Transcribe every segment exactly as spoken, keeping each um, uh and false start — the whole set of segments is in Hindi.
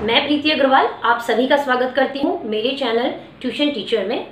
मैं प्रीति अग्रवाल आप सभी का स्वागत करती हूँ मेरे चैनल ट्यूशन टीचर में।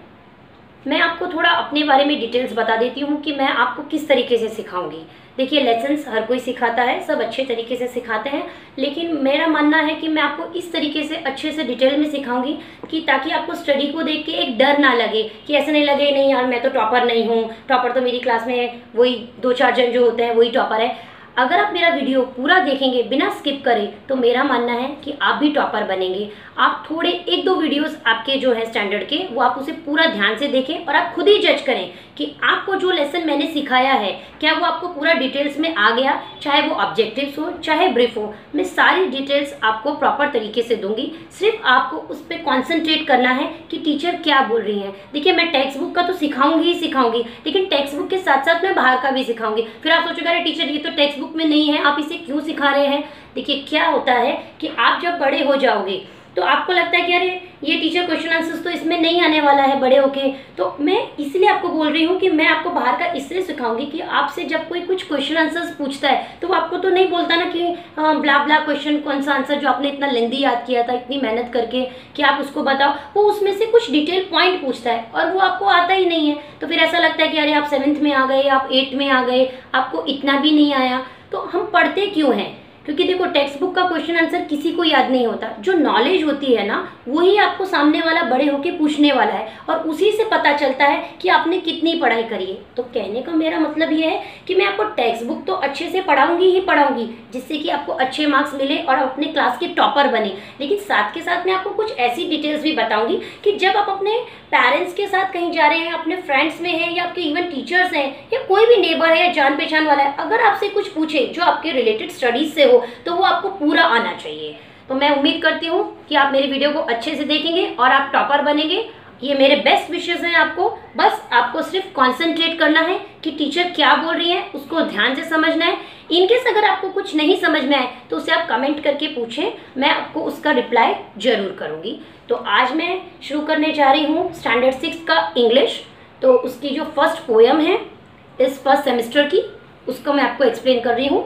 मैं आपको थोड़ा अपने बारे में डिटेल्स बता देती हूँ कि मैं आपको किस तरीके से सिखाऊंगी। देखिए, लेसन्स हर कोई सिखाता है, सब अच्छे तरीके से सिखाते हैं, लेकिन मेरा मानना है कि मैं आपको इस तरीके से अच्छे से डिटेल में सिखाऊंगी कि ताकि आपको स्टडी को देख के एक डर ना लगे कि ऐसे नहीं लगे नहीं यार मैं तो टॉपर नहीं हूँ, टॉपर तो मेरी क्लास में वही दो चार जन जो होते हैं वही टॉपर है। अगर आप मेरा वीडियो पूरा देखेंगे बिना स्किप करें तो मेरा मानना है कि आप भी टॉपर बनेंगे। आप थोड़े एक दो वीडियोस आपके जो है स्टैंडर्ड के वो आप उसे पूरा ध्यान से देखें और आप खुद ही जज करें कि आपको जो लेसन मैंने सिखाया है क्या वो आपको पूरा डिटेल्स में आ गया, चाहे वो ऑब्जेक्टिव्स हो चाहे ब्रीफ हो। मैं सारी डिटेल्स आपको प्रॉपर तरीके से दूंगी, सिर्फ आपको उस पर कॉन्सेंट्रेट करना है कि टीचर क्या बोल रही है। देखिए, मैं टेक्स्ट बुक का तो सिखाऊंगी ही सिखाऊंगी, लेकिन टेक्स्ट बुक के साथ साथ मैं बाहर का भी सिखाऊंगी। फिर आप सोचोगे अरे टीचर ये तो टेक्स्ट बुक में नहीं है, आप इसे क्यों सिखा रहे हैं। देखिए, क्या होता है कि आप जब बड़े हो जाओगे तो आपको लगता है कि अरे ये टीचर क्वेश्चन आंसर्स तो इसमें नहीं आने वाला है बड़े होके, तो मैं इसलिए आपको बोल रही हूँ कि मैं आपको बाहर का इसलिए सिखाऊंगी कि आपसे जब कोई कुछ क्वेश्चन आंसर्स पूछता है तो वो आपको तो नहीं बोलता ना कि ब्ला ब्ला क्वेश्चन कौन सा आंसर जो आपने इतना लेंदी याद किया था इतनी मेहनत करके कि आप उसको बताओ। वो उसमें से कुछ डिटेल पॉइंट पूछता है और वो आपको आता ही नहीं है, तो फिर ऐसा लगता है कि अरे आप सेवेंथ में आ गए, आप एट्थ में आ गए, आपको इतना भी नहीं आया। तो हम पढ़ते क्यों हैं? क्योंकि देखो, टेक्स्ट बुक का क्वेश्चन आंसर किसी को याद नहीं होता। जो नॉलेज होती है ना वही आपको सामने वाला बड़े होके पूछने वाला है और उसी से पता चलता है कि आपने कितनी पढ़ाई करी है। तो कहने का मेरा मतलब ये है कि मैं आपको टेक्स्ट बुक तो अच्छे से पढ़ाऊंगी ही पढ़ाऊंगी जिससे कि आपको अच्छे मार्क्स मिले और अपने क्लास के टॉपर बने, लेकिन साथ के साथ मैं आपको कुछ ऐसी डिटेल्स भी बताऊंगी कि जब आप अपने पेरेंट्स के साथ कहीं जा रहे हैं, अपने फ्रेंड्स में हैं या आपके इवन टीचर्स हैं या कोई भी नेबर है या जान पहचान वाला है, अगर आपसे कुछ पूछे जो आपके रिलेटेड स्टडीज से हो तो वो आपको पूरा आना चाहिए। तो मैं उम्मीद करती हूँ कि आप मेरे वीडियो को अच्छे से देखेंगे और आप टॉपर बनेंगे। ये मेरे बेस्ट विशेस हैं आपको। बस आपको सिर्फ कंसंट्रेट करना है कि टीचर क्या बोल रही है, उसको ध्यान से समझना है। इनकेस अगर आपको कुछ नहीं समझ में आए तो उसे आप कमेंट करके पूछें, मैं आपको उसका रिप्लाई जरूर करूँगी। तो आज मैं शुरू करने जा रही हूँ स्टैंडर्ड सिक्स का इंग्लिश। तो उसकी जो फर्स्ट पोएम है इस फर्स्ट सेमेस्टर की, उसको मैं आपको एक्सप्लेन कर रही हूँ।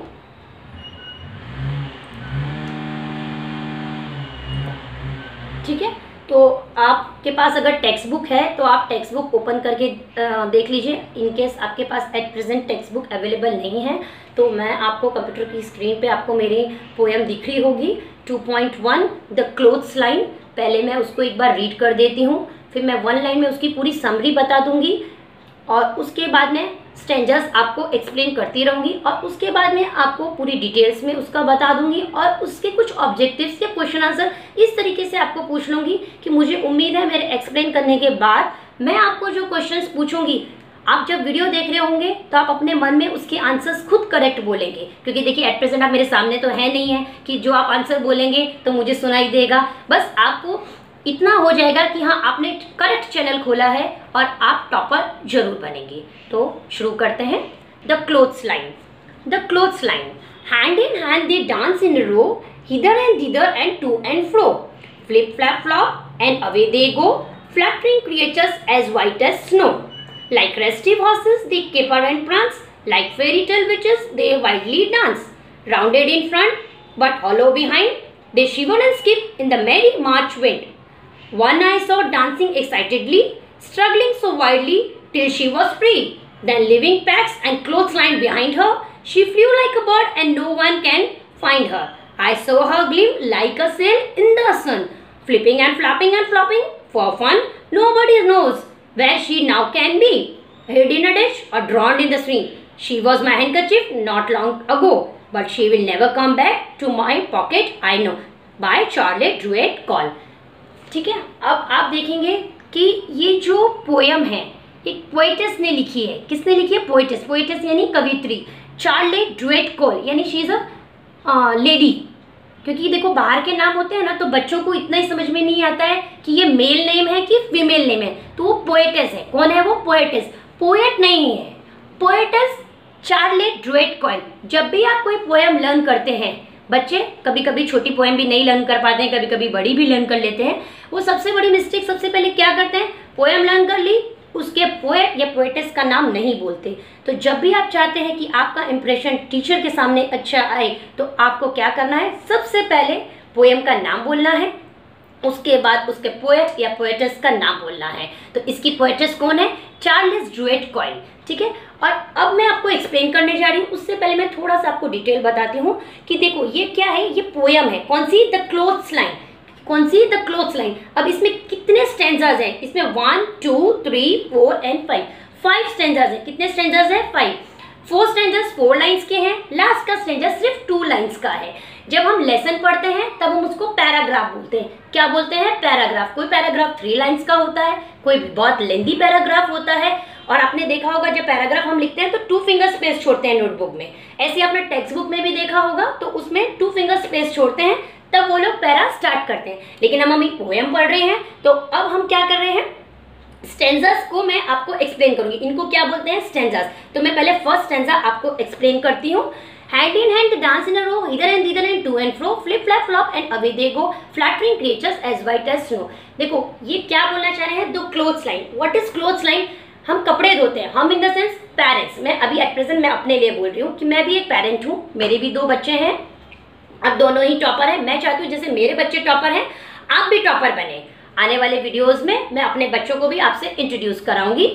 ठीक है, तो आपके पास अगर टेक्स्ट बुक है तो आप टेक्स्ट बुक ओपन करके देख लीजिए। इनकेस आपके पास at present text book available नहीं है तो मैं आपको कंप्यूटर की स्क्रीन पे आपको मेरी पोएम दिख रही होगी two point one the clothes line. पहले मैं उसको एक बार रीड कर देती हूँ, फिर मैं वन लाइन में उसकी पूरी समरी बता दूंगी और उसके बाद में स्टेंजर्स आपको एक्सप्लेन करती रहूंगी और उसके बाद में आपको पूरी डिटेल्स में उसका बता दूंगी और उसके कुछ ऑब्जेक्टिव्स या क्वेश्चन आंसर इस तरीके से आपको पूछ लूंगी कि मुझे उम्मीद है मेरे एक्सप्लेन करने के बाद मैं आपको जो क्वेश्चंस पूछूंगी आप जब वीडियो देख रहे होंगे तो आप अपने मन में उसके आंसर्स खुद करेक्ट बोलेंगे। क्योंकि देखिए, एट प्रेजेंट आप मेरे सामने तो है नहीं है कि जो आप आंसर बोलेंगे तो मुझे सुनाई देगा। बस आपको इतना हो जाएगा कि हाँ आपने करेक्ट चैनल खोला है और आप टॉपर जरूर बनेंगे। तो शुरू करते हैं। The clothes line. The clothes line. Hand in hand they dance in row, hither and thither and to and fro, flip flap flop and away they go, flattering creatures as white as snow, like restive horses they caper and prance, like fairy tale witches they wildly dance, rounded in front but hollow behind, they shiver and skip in the merry March wind. One I saw dancing excitedly, struggling so wildly till she was free. Then leaving packs and clothesline behind her, she flew like a bird and no one can find her. I saw her gleam like a sail in the sun, flipping and flapping and flopping for fun. Nobody knows where she now can be, hid in a dish or drowned in the stream. She was my handkerchief not long ago, but she will never come back to my pocket I know. By Charlotte Druitt Call. ठीक है, अब आप देखेंगे कि ये जो पोयम है एक पोएटेस ने लिखी है। किसने लिखी है? पोएटेस। पोएटेस यानी कवित्री, चार्लेट ड्रूइट कॉल, यानी शी इज अ लेडी। क्योंकि देखो, बाहर के नाम होते हैं ना तो बच्चों को इतना ही समझ में नहीं आता है कि ये मेल नेम है कि फीमेल नेम है, तो वो पोएटेस है। कौन है वो? पोएटेस। पोएट नहीं है, पोएटेस चार्लेट ड्रूइट कॉल। जब भी आप कोई पोएम लर्न करते हैं, बच्चे कभी कभी छोटी पोएम भी नहीं लर्न कर पाते हैं, कभी कभी बड़ी भी लर्न कर लेते हैं। वो सबसे बड़ी मिस्टेक सबसे पहले क्या करते हैं? पोएम लर्न कर ली, उसके पोएट या पोएटेस का नाम नहीं बोलते। तो जब भी आप चाहते हैं कि आपका इंप्रेशन टीचर के सामने अच्छा आए तो आपको क्या करना है? सबसे पहले पोएम का नाम बोलना है, उसके बाद उसके पोएट या पोएटेस का नाम बोलना है। तो इसकी पोएटेस कौन है? Charles Druitt Cole. ठीक है, और अब मैं आपको एक्सप्लेन करने जा रही हूँ। उससे पहले मैं थोड़ा सा आपको डिटेल बताती हूँ कि देखो ये क्या है, ये पोएम है। कौन सी? The clothes line. कौन सी? The clothes line. अब इसमें कितने स्टैंजाज हैं? इसमें one two three four and five five stanzas है। कितने स्टैंजाज है? Five. Four stanzas four lines के हैं, लास्ट का स्टैंजा सिर्फ टू लाइंस का है। जब हम लेसन पढ़ते हैं तब हम उसको पैराग्राफ बोलते हैं। क्या बोलते हैं? पैराग्राफ। कोई पैराग्राफ थ्री लाइंस का होता है, कोई बहुत लेंदी पैराग्राफ होता है। और आपने देखा होगा जब पैराग्राफ हम लिखते हैं तो टू फिंगर स्पेस छोड़ते हैं नोटबुक में। ऐसे आपने टेक्स्ट बुक में भी देखा होगा, तो उसमें टू फिंगर स्पेस छोड़ते हैं, तब वो लोग पैरा स्टार्ट करते हैं। लेकिन हम अभी पोएम पढ़ रहे हैं, तो अब हम क्या कर रहे हैं, स्टैंजास को मैं आपको एक्सप्लेन करूंगी। इनको क्या बोलते हैं? स्टैंजास। तो मैं पहले फर्स्ट स्टैंजा आपको एक्सप्लेन करती हूँ। Hand in hand dance in a row, hither and thither and to and fro, flip flap flop and away they go, flattering creatures as white as snow. देखो ये क्या बोलना चाह रहे हैं? The clothes line. What is clothes line? हम कपड़े धोते हैं, हम इन द सेंस पेरेंट्स। मैं अभी एट प्रेजेंट मैं अपने लिए बोल रही हूँ कि मैं भी एक पेरेंट हूँ, मेरे भी दो बच्चे हैं, अब दोनों ही टॉपर हैं। मैं चाहती हूँ जैसे मेरे बच्चे टॉपर हैं, आप भी टॉपर बने। आने वाले वीडियोस में मैं अपने बच्चों को भी आपसे इंट्रोड्यूस कराऊंगी।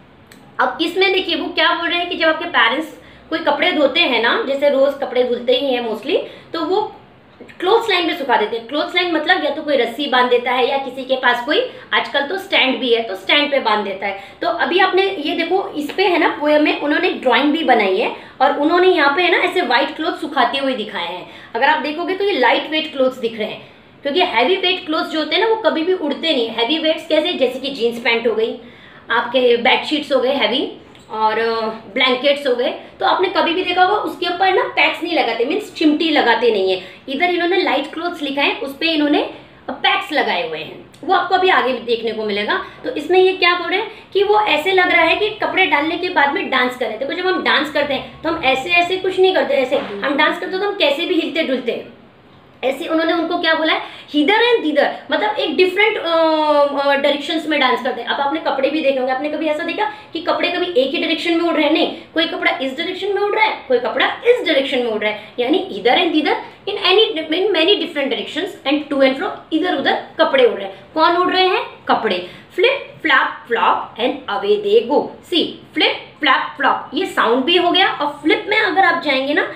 अब इसमें देखिए वो क्या बोल रहे हैं कि जब आपके पेरेंट्स कोई कपड़े धोते हैं ना, जैसे रोज कपड़े धुलते ही हैं मोस्टली, तो वो क्लोथ्स लाइन में सुखा देते हैं। क्लोथ्स लाइन मतलब या तो कोई रस्सी बांध देता है, या किसी के पास कोई आजकल तो स्टैंड भी है तो स्टैंड पे बांध देता है। तो अभी आपने ये देखो इस पे है ना पोएम में उन्होंने ड्राइंग भी बनाई है, और उन्होंने यहाँ पे है ना ऐसे व्हाइट क्लोथ सुखाते हुए दिखाए हैं। अगर आप देखोगे तो ये लाइट वेट क्लोथ्स दिख रहे हैं, क्योंकि हैवी वेट क्लोथ्स जो होते हैं ना वो कभी भी उड़ते नहीं। हैवी वेट्स कैसे? जैसे कि जीन्स पैंट हो गई, आपके बेडशीट्स हो गए हैवी, और ब्लैंकेट्स हो गए, तो आपने कभी भी देखा होगा उसके ऊपर ना पैक्स नहीं लगाते, मीन्स चिमटी लगाते नहीं है। इधर इन्होंने लाइट क्लोथ्स लिखा है, उस पर इन्होंने पैक्स लगाए हुए हैं, वो आपको अभी आगे भी देखने को मिलेगा। तो इसमें ये क्या बोल रहे हैं कि वो ऐसे लग रहा है कि कपड़े डालने के बाद में डांस कर रहे थे। देखो जब हम डांस करते हैं तो हम ऐसे ऐसे कुछ नहीं करते, ऐसे हम डांस करते तो हम कैसे भी हिलते डुलते हैं, ऐसे उन्होंने उनको क्या बोला है? हिदर एंड दिदर, मतलब एक डिफरेंट डायरेक्शंस में डांस करते हैं। अब आपने कपड़े भी देखे होंगे, आपने कभी ऐसा देखा कि कपड़े कभी एक ही डायरेक्शन में उड़ रहे हैं? नहीं, कोई कपड़ा इस डायरेक्शन में उड़ रहा है, कोई कपड़ा इस डायरेक्शन में उड़ रहा है, यानी इधर and thither in any in many different directions, and to and fro, इधर उधर कपड़े उड़ रहे हैं। कौन उड़ रहे हैं? कपड़े। Flip flap flop and away they go. See flip flap flop, ये साउंड भी हो गया। और फ्लिप में अगर आप जाएंगे ना,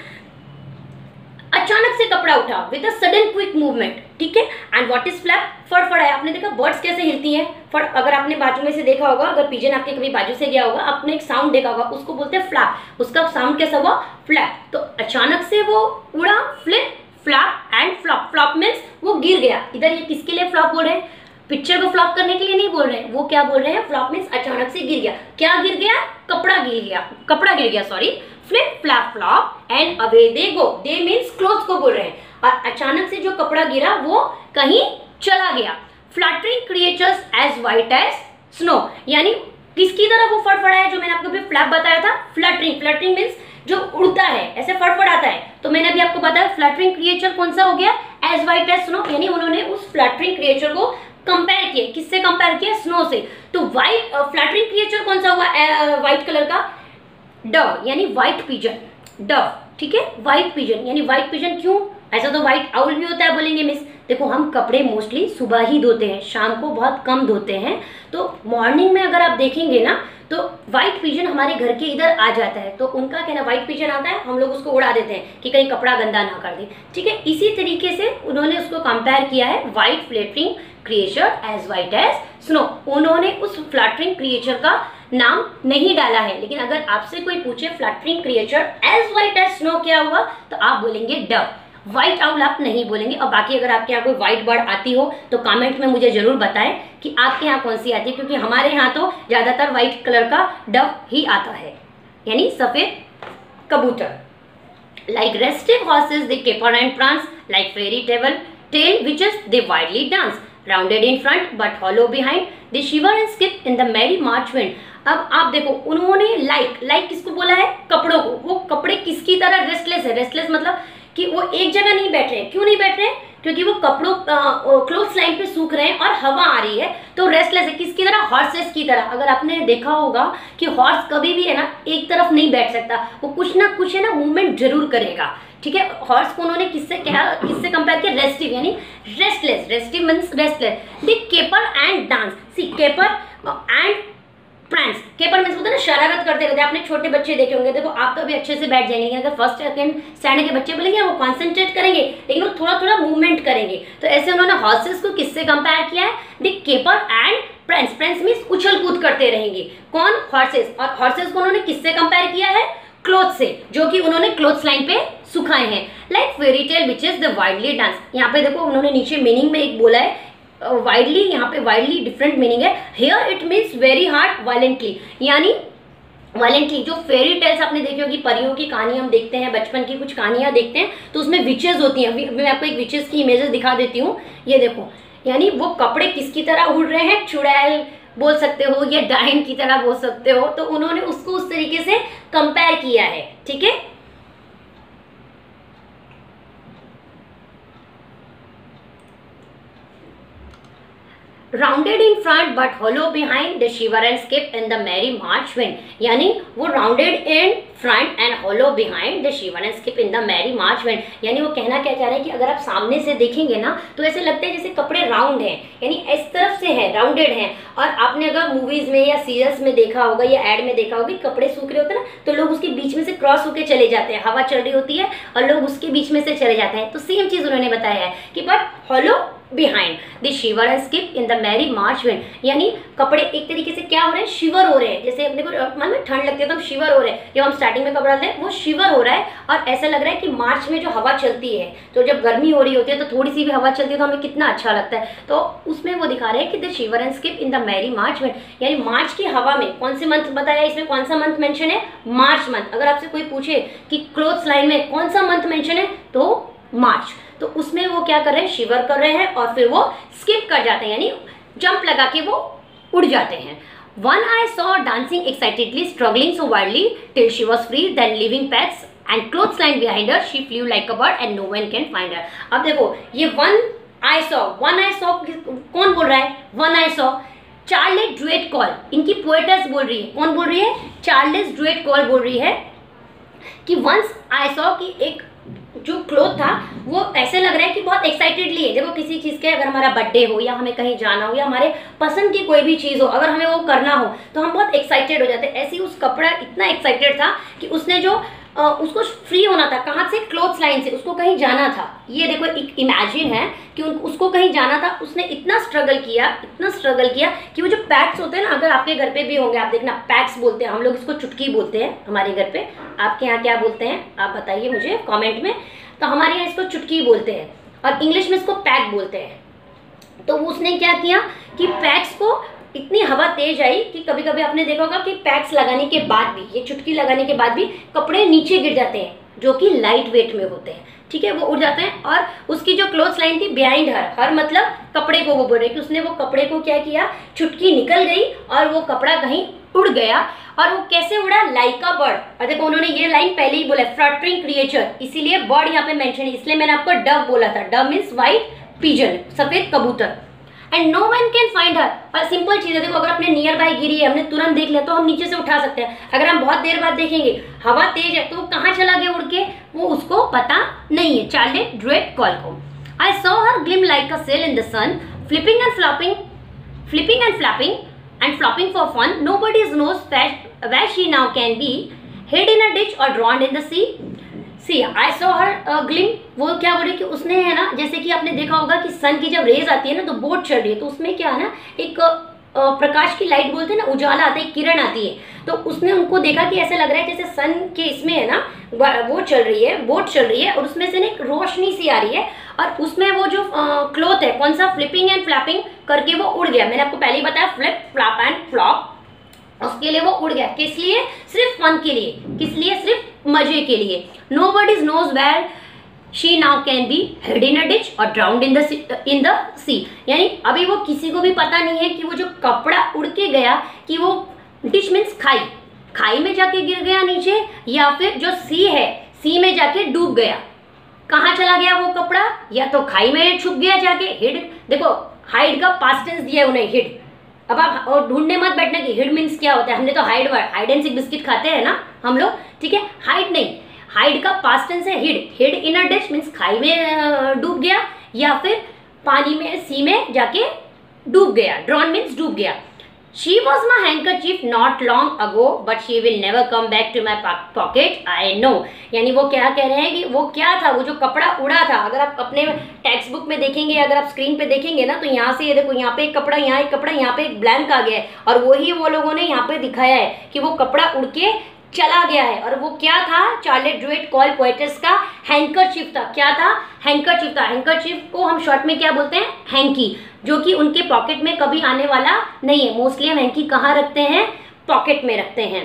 अचानक से कपड़ा उठा with a sudden quick movement, ठीक है। And what is flap? फड़फड़ाया। आपने देखा बर्ड्स कैसे हिलती हैं? फड़, अगर आपने बाजू में से देखा होगा, अगर पिजन आपके कभी बाजू से गया होगा, आपने एक साउंड देखा होगा, उसको बोलते हैं फ्लैप। उसका साउंड कैसा हुआ? फ्लैप। तो अचानक से वो उड़ा, flip flap and flop. Flop means वो गिर गया। इधर ये किसके लिए फ्लॉप बोल रहे हैं? पिक्चर को फ्लॉप करने के लिए नहीं बोल रहे हैं, वो क्या बोल रहे हैं? फ्लॉप मीन्स अचानक से गिर गया। क्या गिर गया? कपड़ा गिर गया, कपड़ा गिर गया sorry. Flip flap flop and away they go. They means clothes को बोल रहे हैं, और अचानक से जो कपड़ा गिरा वो कहीं चला गया। Flattering creatures as white as snow, यानी किसकी तरह वो फड़फड़ाया? जो मैंने आपको अभी फ्लैप बताया था, फ्लैटरिंग। फ्लैटरिंग मीन्स जो उड़ता है, ऐसे फड़फड़ाता है। तो मैंने अभी आपको बताया फ्लैटरिंग क्रिएचर कौन सा हो गया? एज वाइट एज स्नो, यानी उन्होंने उस फ्लैटरिंग क्रिएचर को कंपेयर किया। किससे कंपेयर किया? स्नो से। तो व्हाइट फ्लैटरिंग क्रिएचर कौन सा हुआ? व्हाइट कलर का डव, यानी व्हाइट पिजन। डव, ठीक है, व्हाइट पिजन यानी व्हाइट पिजन। क्यों? ऐसा तो व्हाइट आउल भी होता है बोलेंगे मिस। देखो हम कपड़े मोस्टली सुबह ही धोते हैं, शाम को बहुत कम धोते हैं। तो मॉर्निंग में अगर आप देखेंगे ना तो व्हाइट पिजन हमारे घर के इधर आ जाता है, तो उनका कहना व्हाइट पिजन आता है, हम लोग उसको उड़ा देते हैं कि कहीं कपड़ा गंदा ना कर दे, ठीक है। इसी तरीके से उन्होंने उसको कंपेयर किया है white flattering creature as white as snow. उन्होंने उस फ्लैटरिंग क्रिएचर का नाम नहीं डाला है, लेकिन अगर आपसे कोई पूछे flattering creature as white as snow क्या हुआ, तो आप बोलेंगे डव। व्हाइट आउल आप नहीं बोलेंगे। और बाकी अगर आपके यहाँ कोई व्हाइट बर्ड आती हो तो कमेंट में मुझे जरूर बताएं कि आपके यहाँ कौन सी आती है, क्योंकि हमारे यहाँ तो ज्यादातर व्हाइट कलर का डव ही आता है, यानी सफेद कबूतर। Like restive horses they caper and prance, like fairy table tale witches they widely dance, rounded in front but hollow behind, they shiver and skip in the merry March wind. अब आप देखो उन्होंने लाइक लाइक किसको बोला है? कपड़ों को। वो कपड़े किसकी तरह रेस्टलेस है? रेस्टलेस मतलब कि वो एक जगह नहीं बैठ रहे हैं। क्यों नहीं बैठ रहे हैं? क्योंकि वो कपड़ों क्लोथ्स लाइन पे सूख रहे हैं और हवा आ रही है, तो रेस्टलेस है। किसकी तरह? हॉर्सेस की तरह। अगर आपने देखा होगा कि हॉर्स कभी भी है ना एक तरफ नहीं बैठ सकता, वो कुछ ना कुछ है ना मूवमेंट जरूर करेगा, ठीक है। हॉर्स को उन्होंने किससे क्या किससे कंपेयर किया, रेस्टिव यानी restless, restive means restless. The caper and dance, see caper and prance, caper means होता है ना शरारत करते रहते हैं, आपने छोटे बच्चे देखे होंगे, देखो आप तो अभी अच्छे से बैठ जाएंगे, अगर फर्स्ट सेकंड स्टैंडर्ड के बच्चे बोलेंगे वो कॉन्सेंट्रेट करेंगे, लेकिन वो थोड़ा थोड़ा मूवमेंट करेंगे। तो ऐसे उन्होंने हॉर्सेस को किससे कंपेयर किया है, the caper and prance, prance means उछल कूद करते रहेंगे, कौन, हॉर्सेस। और हॉर्सेस को उन्होंने किससे कंपेयर किया है, क्लोथ से, जो कि उन्होंने क्लोथ्स लाइन पे सुखाए हैं। Like fairy tale witch is the widely dance, यहाँ पे देखो उन्होंने नीचे मीनिंग में एक बोला है वाइडली, uh, यहाँ पे वाइडली डिफरेंट मीनिंग है। Here it means very hard violently, यानी वायलेंटली। जो फेरी टेल्स आपने देखी होगी, परियों की कहानी हम देखते हैं, बचपन की कुछ कहानियां देखते हैं, तो उसमें विचेस होती हैं। मैं आपको एक विचेस की इमेजेस दिखा देती हूँ, ये देखो, यानी वो कपड़े किसकी तरह उड़ रहे हैं, चुड़ैल बोल सकते हो या डाइन की तरह बोल सकते हो, तो उन्होंने उसको उस तरीके से कंपेयर किया है, ठीक है। Rounded in front but hollow behind the shiver and skip in the merry March wind, यानी वो rounded in front and hollow behind the shiver and skip in the merry March wind, यानी वो कहना क्या चाह रहे हैं कि अगर आप सामने से देखेंगे ना तो ऐसे लगता है जैसे कपड़े राउंड हैं, यानी इस तरफ से है, राउंडेड हैं। और आपने अगर मूवीज में या सीरियल्स में देखा होगा या एड में देखा होगा, कपड़े सूख रहे होते हैं ना तो लोग उसके बीच में से क्रॉस होकर चले जाते हैं, हवा चल रही होती है और लोग उसके बीच में से चले जाते हैं। तो सेम चीज उन्होंने बताया है कि but hollow behind the shiver and skip in the merry March wind, यानी कपड़े एक तरीके से क्या हो रहे हैं, शिवर हो रहे हैं। जैसे अपने को मन में ठंड लगती है तो हम शिवर हो रहे हैं, जब हम स्टार्टिंग में कपड़ा लेते हैं वो शिवर हो रहा है। और ऐसा लग रहा है कि मार्च में जो हवा चलती है, तो जब गर्मी हो रही होती है तो थोड़ी सी भी हवा चलती है तो हमें कितना अच्छा लगता है। तो उसमें वो दिखा रहे हैं कि the shiver and skip in the merry March wind, यानी मार्च की हवा में कौन से मंथ बताया, इसमें कौन सा मंथ मेंशन है, मार्च मंथ। अगर आपसे कोई पूछे कि क्लोथ्स लाइन में कौन सा मंथ मेंशन है तो मार्च, तो उसमें वो क्या कर रहे हैं, शिवर कर रहे हैं और फिर वो स्किप कर जाते हैं, यानी जंप लगा के वो उड़ जाते हैं। One I saw dancing excitedly struggling so wildly till she was free then leaving pegs and clothes line behind her she flew like a bird and no one can find her. अब देखो ये one I saw, one I saw कौन बोल रहा है, वन आई सॉ चार्लेस ड्यूएट कॉल, इनकी पोएटेस बोल रही है, कौन बोल रही है, चार्लेस ड्यूएट कॉल बोल रही है कि वंस आई सॉ की एक जो क्लोथ था वो ऐसे लग रहा है कि बहुत एक्साइटेडली है। देखो किसी चीज़ के, अगर हमारा बर्थडे हो या हमें कहीं जाना हो या हमारे पसंद की कोई भी चीज़ हो, अगर हमें वो करना हो तो हम बहुत एक्साइटेड हो जाते हैं। ऐसे ही उस कपड़ा इतना एक्साइटेड था कि उसने जो आ, उसको फ्री होना था, कहाँ से, क्लोथ्स लाइन से, उसको कहीं जाना था। ये देखो एक इमेजिन है कि उसको कहीं जाना था, उसने इतना स्ट्रगल किया, इतना स्ट्रगल किया कि वो जो पैक्स होते हैं ना, अगर आपके घर पे भी होंगे, आप देखना पैक्स बोलते हैं, हम लोग इसको चुटकी बोलते हैं हमारे घर पे, आपके यहाँ क्या बोलते हैं आप बताइए मुझे कमेंट में। तो हमारे यहाँ इसको चुटकी बोलते हैं और इंग्लिश में इसको पैक बोलते हैं। तो उसने क्या किया कि पैक्स को, इतनी हवा तेज आई कि कभी कभी आपने देखा होगा कि पैक्स लगाने के बाद भी, ये चुटकी लगाने के बाद भी कपड़े नीचे गिर जाते हैं, जो कि लाइट वेट में होते हैं, ठीक है, वो उड़ जाते हैं। और उसकी जो क्लोथ्स लाइन थी बिहाइंड हर, हर मतलब कपड़े को, वो बोल रहे कि उसने वो कपड़े को क्या किया, चुटकी निकल गई और वो कपड़ा कहीं उड़ गया। और वो कैसे उड़ा, लाइक अ बर्ड। और देखो उन्होंने ये लाइन पहले ही बोला, फ्लटरिंग क्रिएचर, इसीलिए बर्ड यहाँ पे मेंशन है, इसलिए मैंने आपको डव बोला था। डव मीन्स व्हाइट पिजन, सफेद कबूतर। And no one can find her, और सिंपल चीज है, देखो अगर अपने नियर बाय गिरी है, हमने तुरंत देख लिया तो हम नीचे से उठा सकते हैं। अगर हम बहुत देर बाद देखेंगे, हवा तेज है, तो वो कहाँ चला गया उड़ के, वो उसको पता नहीं है। चार्लेस ड्यूएट कॉल को, I saw her glim like a sail in the sun, flipping and flopping, flipping and flapping and flopping for fun. Nobody knows where she now can be, hid in a ditch or drowned in the sea. See, I saw her uh, gleam. वो क्या बोल रही कि उसने है ना, जैसे कि आपने देखा होगा कि सन की जब रेज आती है ना तो बोट चल रही है, तो उसमें क्या है ना, एक uh, प्रकाश की लाइट बोलते हैं ना, उजाला आता है, किरण आती है। तो उसने उनको देखा कि ऐसा लग रहा है जैसे सन के इसमें है ना वो चल रही है, बोट चल रही है और उसमें से ना एक रोशनी सी आ रही है और उसमें वो जो क्लोथ है, कौन सा, फ्लिपिंग एंड फ्लैपिंग करके वो उड़ गया। मैंने आपको पहले ही बताया, फ्लिप फ्लैप एंड फ्लॉप, उसके लिए वो उड़ गया। किस लिए, सिर्फ फन के लिए, किस लिए, सिर्फ मजे के लिए। Nobody knows where she now can be, hid in a ditch or drowned in the in the सी, यानी अभी वो किसी को भी पता नहीं है कि वो जो कपड़ा उड़ के गया, कि वो डिच मीन्स खाई, खाई में जाके गिर गया नीचे, या फिर जो सी है, सी में जाके डूब गया। कहाँ चला गया वो कपड़ा, या तो खाई में छुप गया जाके, हिड, देखो हाइड का पास्ट टेंस दिया है उन्हें, हिड। अब आप और ढूंढने मत बैठना कि हिड मीन्स क्या होता है, हमने तो hide word, hide and seek biscuit खाते हैं ना हम लोग, ठीक है, हाइड नहीं, हाइड का पास्ट टेंस है hid, hid in a dish means खाई में डूब गया या फिर पानी में सी में जाके डूब गया, ड्रॉन मीन्स डूब गया। She was my handkerchief not long ago, but she will never come back to my pocket. I know. यानी वो क्या कह रहे हैं कि वो क्या था, वो जो कपड़ा उड़ा था। अगर आप अपने टेक्स्ट बुक में देखेंगे, अगर आप स्क्रीन पे देखेंगे ना, तो यहाँ से ये देखो, यहाँ पे एक कपड़ा, यहाँ एक कपड़ा, यहाँ पे एक ब्लैंक आ गया है, और वही वो लोगों ने यहाँ पे दिखाया है कि वो कपड़ा उड़ के चला गया है। और वो क्या था, चार्लेट ड्रूइट कॉल पोएटिस का हैंकरचीफ था। क्या था, हैंकरचीफ था। हैंकरचीफ को हम शॉर्ट में क्या बोलते हैं, हैंकी, जो कि उनके पॉकेट में कभी आने वाला नहीं है। मोस्टली हम हैंकी कहाँ रखते हैं, पॉकेट में रखते हैं,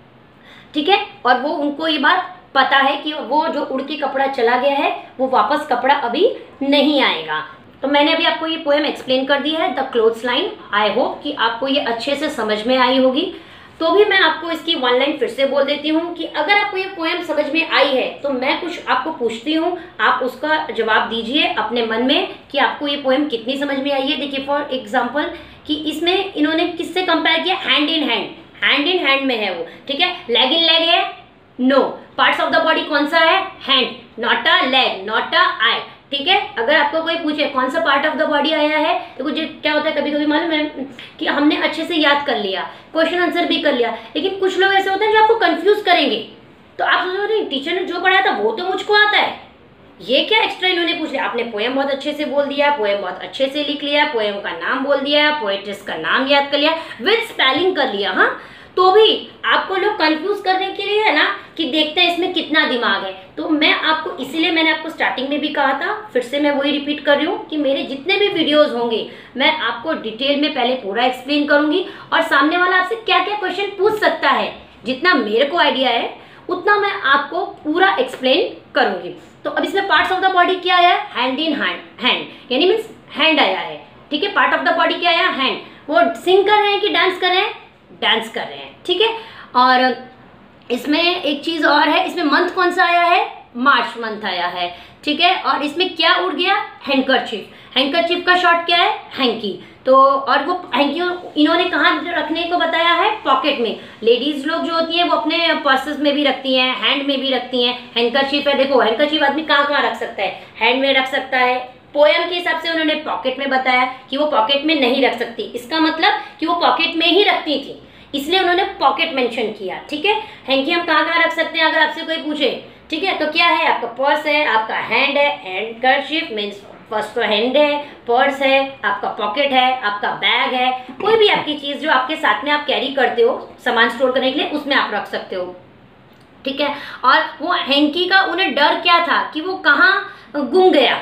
ठीक है। और वो उनको ये बात पता है कि वो जो उड़ के कपड़ा चला गया है वो वापस कपड़ा अभी नहीं आएगा। तो मैंने अभी आपको ये पोएम एक्सप्लेन कर दी है, the clothes line. I hope कि आपको ये अच्छे से समझ में आई होगी। तो भी मैं आपको इसकी वन लाइन फिर से बोल देती हूँ कि अगर आपको ये पोएम समझ में आई है तो मैं कुछ आपको पूछती हूँ, आप उसका जवाब दीजिए अपने मन में कि आपको ये पोएम कितनी समझ में आई है। देखिए फॉर एग्जांपल कि इसमें इन्होंने किससे कंपेयर किया, hand in hand, hand in hand में है वो, ठीक है। लेग इन लेग है, no. Parts of the body कौन सा है, hand, not a leg, not a eye, ठीक है। अगर आपको कोई पूछे कौन सा पार्ट ऑफ द बॉडी आया है, तो कुछ क्या होता है, कभी कभी मालूम है कि हमने अच्छे से याद कर लिया, क्वेश्चन आंसर भी कर लिया, लेकिन कुछ लोग ऐसे होते हैं जो आपको कंफ्यूज करेंगे। तो आप सोच रहे टीचर ने जो पढ़ाया था वो तो मुझको आता है, ये क्या एक्स्ट्रा इन्होंने पूछ लिया। आपने पोएम बहुत अच्छे से बोल दिया, पोएम बहुत अच्छे से लिख लिया, पोएम का नाम बोल दिया, पोएटिस का नाम याद कर लिया, विद स्पेलिंग कर लिया, हाँ, तो भी आपको लोग कंफ्यूज करने के लिए है ना कि देखते हैं इसमें कितना दिमाग है। तो मैं आपको इसीलिए मैंने आपको स्टार्टिंग में भी कहा था, फिर से मैं वही रिपीट कर रही हूँ कि मेरे जितने भी वीडियोस होंगे मैं आपको डिटेल में पहले पूरा एक्सप्लेन करूंगी, और सामने वाला आपसे क्या क्या क्वेश्चन पूछ सकता है, जितना मेरे को आइडिया है उतना मैं आपको पूरा एक्सप्लेन करूंगी। तो अब इसमें पार्ट्स ऑफ द बॉडी क्या आया है, हैंड इन हैंड, हैंड यानी मीन्स हैंड आया है, ठीक है। पार्ट ऑफ द बॉडी क्या आया, हैंड। वो सिंग कर रहे हैं कि डांस कर रहे हैं, डांस कर रहे हैं, ठीक है। और इसमें एक चीज और है, इसमें मंथ कौन सा आया है, मार्च मंथ आया है, ठीक है। और इसमें क्या उड़ गया, हैंकरचीफ। हैंकरचीफ का शॉर्ट क्या है, हैंकी। तो और वो हैंकी इन्होंने कहाँ रखने को बताया है, पॉकेट में। लेडीज लोग जो होती हैं वो अपने पर्सेस में भी रखती हैं, हैंड में भी रखती हैं। हैंकरचीफ है, देखो हैंकरचीफ आदमी कहाँ कहाँ रख सकता है, हैंड में रख सकता है। पोएम के हिसाब से उन्होंने पॉकेट में बताया कि वो पॉकेट में नहीं रख सकती, इसका मतलब कि वो पॉकेट में ही रखती थी, इसलिए उन्होंने पॉकेट मेंशन किया, ठीक है। हैंकी हम कहाँ कहाँ रख सकते हैं अगर आपसे कोई पूछे, ठीक है। तो क्या है, आपका पर्स है, आपका हैंड है, हैंडकरचीफ मीन्स फर्स्ट तो हैंड है, पर्स है, आपका पॉकेट है, आपका बैग है, कोई भी आपकी चीज जो आपके साथ में आप कैरी करते हो सामान स्टोर करने के लिए, उसमें आप रख सकते हो, ठीक है। और वो हैंकी का उन्हें डर क्या था कि वो कहाँ गुम गया,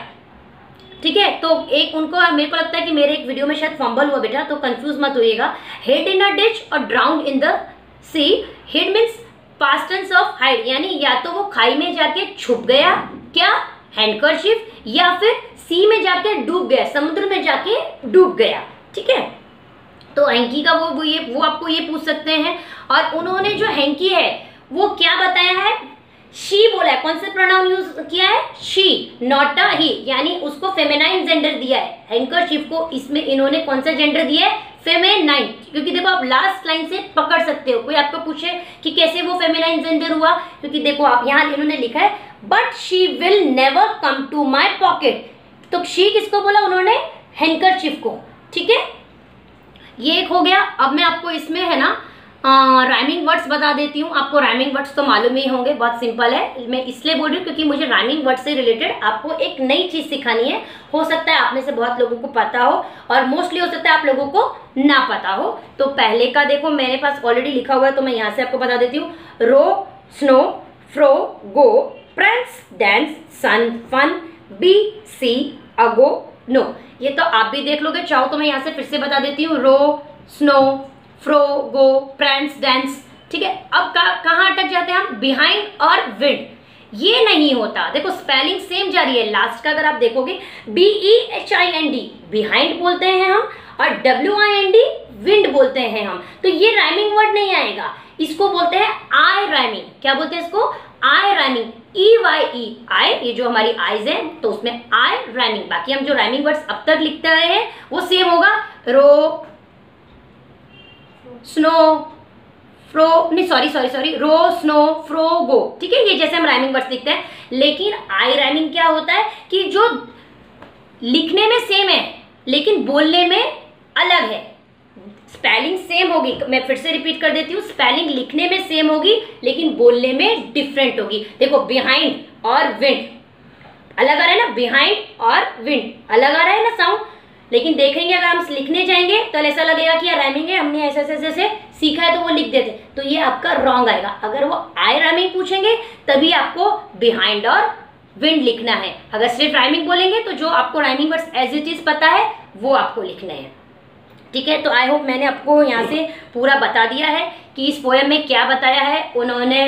ठीक है। तो एक उनको मेरे को लगता है कि मेरे एक वीडियो में शायद फंबल हुआ बेटा, तो कंफ्यूज मत होइएगा। Hide in a ditch or drowned in the sea. Hid means past tense of hide, यानी या तो वो खाई में जाके छुप गया, क्या, हैंडकरचीफ, या फिर सी में जाके डूब गया, समुद्र में जाके डूब गया, ठीक है। तो हैंकी का वो वो ये वो आपको ये पूछ सकते हैं। और उन्होंने जो हैंकी है वो क्या बताया है, शी बोला है। कौन सा प्रोनाउन यूज किया है, शी, नॉट अ ही, यानी उसको फेमिनाइन जेंडर दिया है हैंकरचीफ को। इसमें इन्होंने कौन सा जेंडर दिया है, फेमिनाइन। क्योंकि देखो आप लास्ट लाइन से पकड़ सकते हो, कोई आपको पूछे कि कैसे वो फेमिनाइन जेंडर हुआ, क्योंकि देखो आप यहाँ इन्होंने लिखा है but she will never come to my pocket. तो शी किसको बोला उन्होंने, हैंकरचीफ को, ठीक है। ये एक हो गया। अब मैं आपको इसमें है ना राइमिंग वर्ड्स बता देती हूँ। आपको राइमिंग वर्ड्स तो मालूम ही होंगे, बहुत सिंपल है। मैं इसलिए बोल रही हूँ क्योंकि मुझे राइमिंग वर्ड से रिलेटेड आपको एक नई चीज सिखानी है। हो सकता है आप में से बहुत लोगों को पता हो और मोस्टली हो सकता है आप लोगों को ना पता हो। तो पहले का देखो मेरे पास ऑलरेडी लिखा हुआ है, तो मैं यहाँ से आपको बता देती हूँ। Row, snow, fro, go, prince, dance, sun, fun, be, sea, ago, no. ये तो आप भी देख लोगे, चाहो तो मैं यहाँ से फिर से बता देती हूँ। रो, स्नो, फ्रो, गो, प्रेंट्स, डांस, ठीक है। अब कहाँ अटक जाते हैं हम, बिहाइंड और विंड। ये नहीं होता, देखो स्पेलिंग सेम जा रही है। लास्ट का अगर आप देखोगे B E H I N D behind बोलते हैं हम, और W I N D wind बोलते हैं हम। तो ये राइमिंग वर्ड नहीं आएगा, इसको बोलते हैं आई राइमिंग। क्या बोलते हैं इसको, आई राइमिंग, ई वाई ई, आई, ये जो हमारी आईज है तो उसमें आई राइमिंग। बाकी हम जो राइमिंग वर्ड्स अब तक लिखते आए हैं वो सेम होगा। रो, स्नो, फ्रो नहीं sorry sorry sorry row snow fro go, ठीक है, ये जैसे हम राइमिंग वर्ड्स लिखते हैं। लेकिन आई राइमिंग क्या होता है कि जो लिखने में सेम है लेकिन बोलने में अलग है। स्पेलिंग सेम होगी, मैं फिर से रिपीट कर देती हूँ, स्पेलिंग लिखने में सेम होगी लेकिन बोलने में डिफरेंट होगी। देखो बिहाइंड और विंड अलग आ रहा है ना, बिहाइंड और विंड अलग आ रहा है ना साउंड, लेकिन देखेंगे अगर हम लिखने जाएंगे तो ऐसा लगेगा कि यार राइमिंग है, हमने ऐसे ऐसे ऐसे सीखा है तो वो लिख देते, तो ये आपका रॉन्ग आएगा। अगर वो आई राइमिंग पूछेंगे तभी आपको बिहाइंड और विंड लिखना है। अगर सिर्फ राइमिंग बोलेंगे तो जो आपको rhyming words as it is पता है वो आपको लिखने हैं, ठीक है। तो आई होप मैंने आपको यहाँ से पूरा बता दिया है कि इस पोएम में क्या बताया है। उन्होंने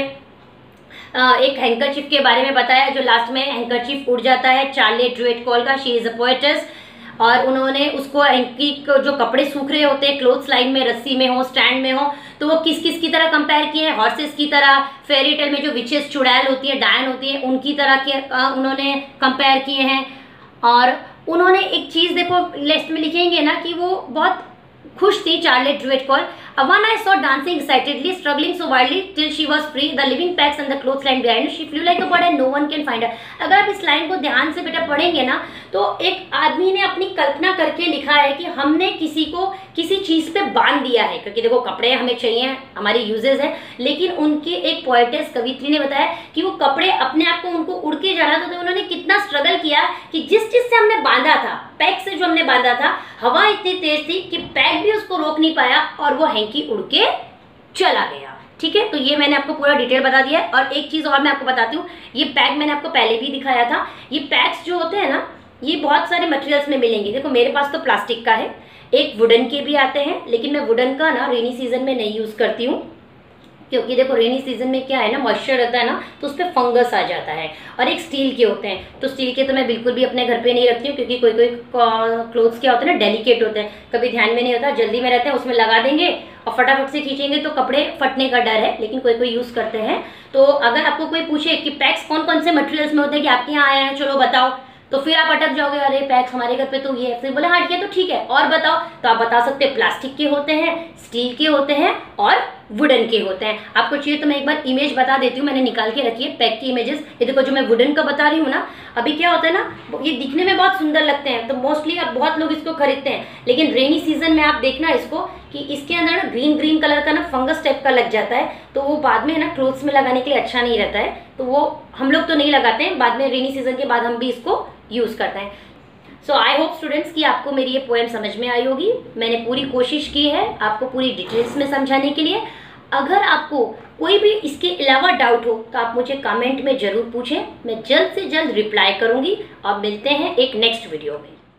एक हैंकरचीफ के बारे में बताया जो लास्ट में हैंकरचीफ उड़ जाता है, चार्लेट ड्रूएट कॉल का, शी इज अ पोएटेस। और उन्होंने उसको हैंकी जो कपड़े सूख रहे होते हैं क्लोथ्स लाइन में, रस्सी में हो, स्टैंड में हो, तो वो किस किस की तरह कंपेयर किए हैं, हॉर्सेस की तरह, फेरी टेल में जो विचेस चुड़ैल होती है, डायन होती है, उनकी तरह के उन्होंने कंपेयर किए हैं। और उन्होंने एक चीज देखो लिस्ट में लिखेंगे ना कि वो बहुत खुश थी, Charlotte Druitt Cole, One I saw dancing excitedly, struggling so wildly till she was free. The living packs and the clothes line behind her. She flew like a bird and no one can find her. अगर आप इस लाइन को ध्यान से बेटा पढ़ेंगे ना तो एक आदमी ने अपनी कल्पना करके लिखा है कि हमने किसी को किसी चीज पे बांध दिया है, क्योंकि देखो कपड़े हमें चाहिए, हमारी यूजेस है, लेकिन उनकी एक पोएटेस कवित्री ने बताया कि वो कपड़े अपने आप को उनको उड़ के जाना था, तो उन्होंने कितना स्ट्रगल किया कि जिस चीज से हमने बांधा था, पैक से जो हमने बांधा था, हवा इतनी तेज थी कि पैक भी उसको रोक नहीं पाया और वो हैंकी उड़ के चला गया, ठीक है। तो ये मैंने आपको पूरा डिटेल बता दिया है। और एक चीज और मैं आपको बताती हूँ, ये पैक मैंने आपको पहले भी दिखाया था। ये पैक्स जो होते हैं ना, ये बहुत सारे मटेरियल्स में मिलेंगे। देखो मेरे पास तो प्लास्टिक का है, एक वुडन के भी आते हैं, लेकिन मैं वुडन का ना रेनी सीजन में नहीं यूज करती हूँ, क्योंकि देखो रेनी सीजन में क्या है ना, मॉइस्चर रहता है ना, तो उस पर फंगस आ जाता है। और एक स्टील के होते हैं, तो स्टील के तो मैं बिल्कुल भी अपने घर पे नहीं रखती हूँ, क्योंकि कोई कोई क्लोथ्स क्या होते हैं ना, डेलिकेट होते हैं, कभी ध्यान में नहीं होता, जल्दी में रहते हैं, उसमें लगा देंगे और फटाफट से खींचेंगे तो कपड़े फटने का डर है, लेकिन कोई कोई यूज़ करते हैं। तो अगर आपको कोई पूछे कि पैक्स कौन कौन से मटेरियल्स में होते हैं कि आपके यहाँ आए हैं, चलो बताओ, तो फिर आप अटक जाओगे, अरे पैक्स हमारे घर पे तो ये है, फिर बोले हाँ ठीक है तो ठीक है और बताओ, तो आप बता सकते हैं प्लास्टिक के होते हैं, स्टील के होते हैं और वुडन के होते हैं। आपको चाहिए तो मैं एक बार इमेज बता देती हूँ, मैंने निकाल के रखी है पैक की इमेजेस। ये देखो जो मैं वुडन का बता रही हूँ ना, अभी क्या होता है ना, ये दिखने में बहुत सुंदर लगते हैं, तो मोस्टली अब बहुत लोग इसको खरीदते हैं, लेकिन रेनी सीजन में आप देखना इसको कि इसके अंदर ना ग्रीन ग्रीन कलर का ना फंगस टाइप का लग जाता है, तो वो बाद में ना क्लोथ्स में लगाने के लिए अच्छा नहीं रहता है, तो वो हम लोग तो नहीं लगाते हैं, बाद में रेनी सीजन के बाद हम भी इसको यूज करते हैं। सो आई होप स्टूडेंट्स कि आपको मेरी ये पोएम समझ में आई होगी। मैंने पूरी कोशिश की है आपको पूरी डिटेल्स में समझाने के लिए। अगर आपको कोई भी इसके अलावा डाउट हो तो आप मुझे कमेंट में जरूर पूछें, मैं जल्द से जल्द रिप्लाई करूंगी। और मिलते हैं एक नेक्स्ट वीडियो में।